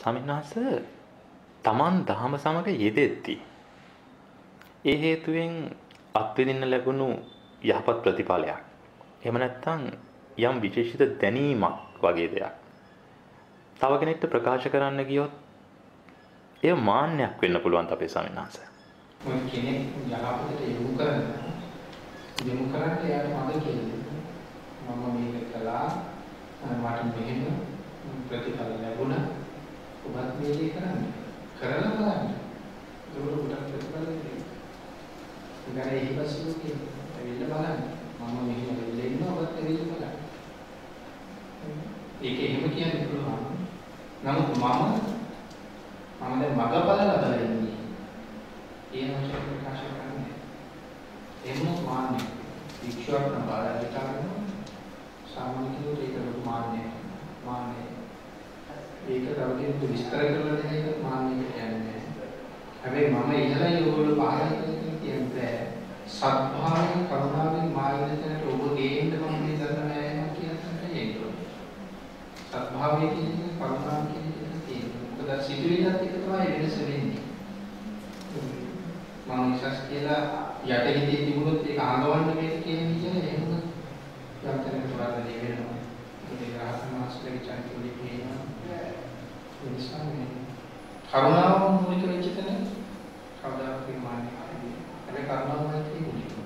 සමිනාස තමන් දහම සමග යෙදෙද්දී ඒ හේතුවෙන් අත්විඳින්න ලැබුණු යහපත් ප්‍රතිඵලයක්. එහෙම නැත්නම් යම් විශේෂිත දැනීමක් වගේ දෙයක්. තව කෙනෙක්ට ප්‍රකාශ කරන්න ගියොත් ඒ මාන්නයක් වෙන්න පුළුවන් අපේ සමිනාස. මොන කෙනෙක් යහපතට යොමු කරන්නේ යාට මම කියන්නේ. මම මේක කළා මට මෙහෙම ප්‍රතිඵල ලැබුණා. ඔබත් මේ දේ කරන්න. කරලා බලන්න. ඒක උඩට ප්‍රතිඵල දෙන්න. ඉතින් ඒක ඉවසුරු කියන්නේ. ඇවිල්ලා බලන්න. මම මෙහෙම වෙලා ඉන්නවා ඔබත් ඇවිල්ලා බලන්න. ඒක එහෙම කියන්න පුළුවන්. නමුත් මම දැන් මග බලලා ඉන්නේ. ඒ වචන ප්‍රකාශ කරන්නේ. එන්න මාන්නේ. වික්ෂෝප නබාරා විතරම සාමාන්‍ය කෙනෙකුට ඒක ලොකු මාන්නේ. ඒක තවදුරටත් විස්තර කරලා දෙන එක මාන්නේ කියන්නේ. හැබැයි මම ඉහළයි ඔයගොල්ලෝ පහළයි කියන්නේ සත්භාවයෙන් කරුණාවෙන් මාර්ගදර්ශනයට ඔබ ගේන්න මම මේ දරන යෑම කියන්නේ ඒක. සත්භාවය කියන්නේ කරුණාව කියන්නේ මොකද සිතුවිල්ලත් එක තමයි වෙනස වෙන්නේ. මම විශ්වාස කියලා යටිහිතේ තිබුණොත් ඒක ආගවන්න මේක කියන විදිහ එහෙම යම්තන කරලා දෙවෙනවා. ඒක රහතන් වහන්සේගේ චරිතවලින් කියනවා. ඒ නිසා මේ කරුණාව මුලික වෙච්ච තැන කවදාවත් මාන්නේ නැහැ. හැබැයි කරුණාවයි කියන්නේ